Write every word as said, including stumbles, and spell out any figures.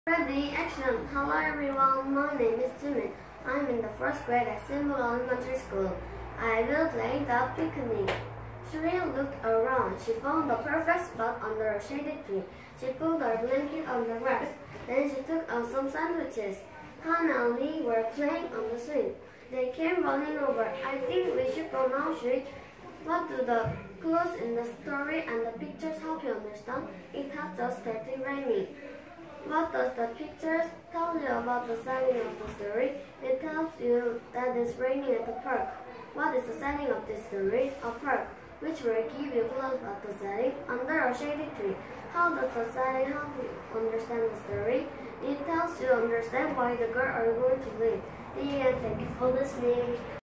Ready, action! Hello everyone, my name is Jimin. I'm in the first grade at Simple Elementary School. I will play the picnic. Shuri looked around. She found the perfect spot under a shady tree. She put her blanket on the grass. Then she took out some sandwiches. Hannah and Lee were playing on the swing. They came running over. I think we should go now, Shuri. What do the clues in the story and the pictures help you understand? It has just started raining. What does the pictures tell you about the setting of the story? It tells you that it's raining at the park. What is the setting of this story? A park, which will give you clues about the setting under a shady tree. How does the setting help you understand the story? It tells you understand why the girls are going to leave. The end. Thank you for listening.